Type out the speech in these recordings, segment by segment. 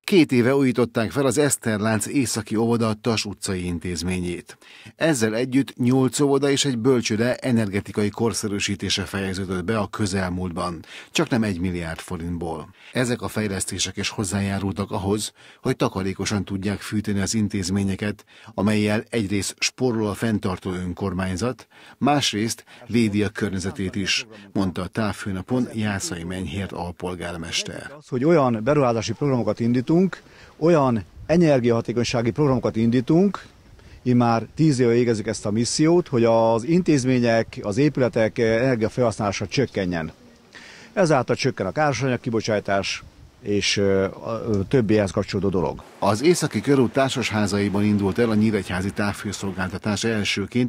2 éve újították fel az Eszterlánc északi óvoda Tass utcai intézményét. Ezzel együtt 8 óvoda és egy bölcsőde energetikai korszerűsítése fejeződött be a közelmúltban, csaknem 1 milliárd forintból. Ezek a fejlesztések is hozzájárultak ahhoz, hogy takarékosan tudják fűteni az intézményeket, amellyel egyrészt spórol a fenntartó önkormányzat, másrészt védi a környezetét is, mondta a távfőnapon Jászai Menyhért alpolgármester. Az, hogy olyan beruházási programokat indítunk, olyan energiahatékonysági programokat indítunk, immár 10 éve végezzük ezt a missziót, hogy az intézmények, az épületek energiafelhasználása csökkenjen. Ezáltal csökken a károsanyag kibocsátás és a többi ehhez kapcsolódó dolog. Az Északi Körút társasházaiban indult el a nyíregyházi távfőszolgáltatás elsőként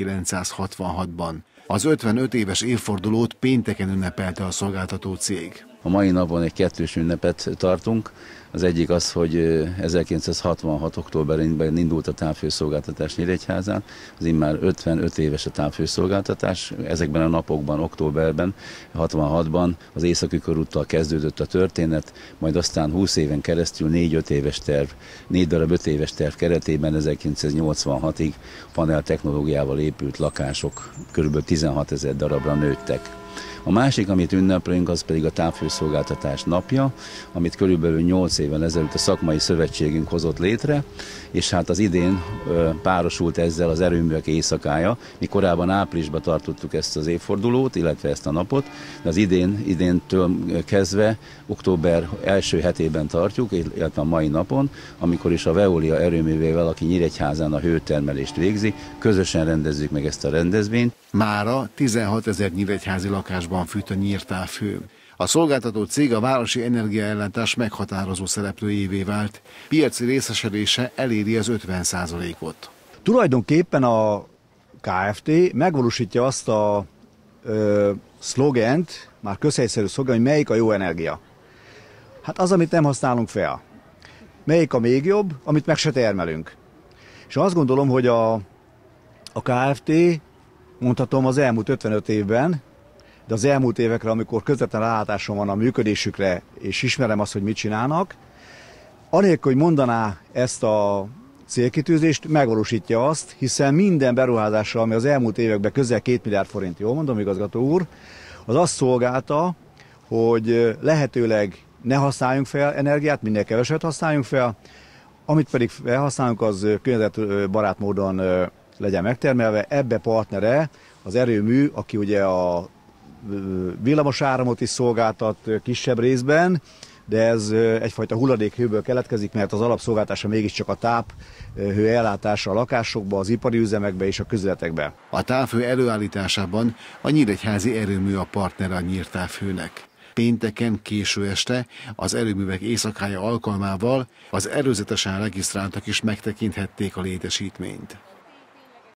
1966-ban. Az 55 éves évfordulót pénteken ünnepelte a szolgáltató cég. A mai napon egy kettős ünnepet tartunk. Az egyik az, hogy 1966. októberében indult a távfőszolgáltatás Nyíregyházán, az immár 55 éves a távfőszolgáltatás. Ezekben a napokban, októberben, 66-ban az Északi Körúttal kezdődött a történet, majd aztán 20 éven keresztül 4 darab 5 éves terv keretében 1986-ig panel technológiával épült lakások kb. 16 000 darabra nőttek. A másik, amit ünneplünk, az pedig a távfőszolgáltatás napja, amit körülbelül 8 évvel ezelőtt a szakmai szövetségünk hozott létre, és hát az idén párosult ezzel az erőművek éjszakája. Mi korábban áprilisban tartottuk ezt az évfordulót, illetve ezt a napot, de az idéntől kezdve október első hetében tartjuk, illetve a mai napon, amikor is a Veolia erőművével, aki Nyíregyházán a hőtermelést végzi, közösen rendezzük meg ezt a rendezvényt. Mára 16 000 nyíregyházi lakásban fűt a nyírtávfő. A szolgáltató cég a városi energiaellátás meghatározó szereplőjévé vált, piaci részesedése eléri az 50%-ot. Tulajdonképpen a Kft. Megvalósítja azt a szlogent, már közhelyszerű szlogen, hogy melyik a jó energia. Hát az, amit nem használunk fel. Melyik a még jobb, amit meg se termelünk. És azt gondolom, hogy a Kft. Mondhatom az elmúlt 55 évben, de az elmúlt évekre, amikor közvetlen rálátásom van a működésükre, és ismerem azt, hogy mit csinálnak, anélkül, hogy mondaná ezt a célkitűzést, megvalósítja azt, hiszen minden beruházásra, ami az elmúlt években közel 2 milliárd forint, jól mondom, igazgató úr, az azt szolgálta, hogy lehetőleg ne használjunk fel energiát, minél keveset használjunk fel, amit pedig felhasználunk, az környezetbarát módon legyen megtermelve. Ebbe partnere az erőmű, aki ugye a villamos áramot is szolgáltat kisebb részben, de ez egyfajta hulladékhőből keletkezik, mert az alapszolgáltása mégiscsak a táphő ellátása a lakásokba, az ipari üzemekbe és a közületekbe. A távhő előállításában a nyíregyházi erőmű a partnere a nyírtávhőnek. Pénteken késő este az erőművek éjszakája alkalmával az előzetesen regisztráltak is megtekinthették a létesítményt.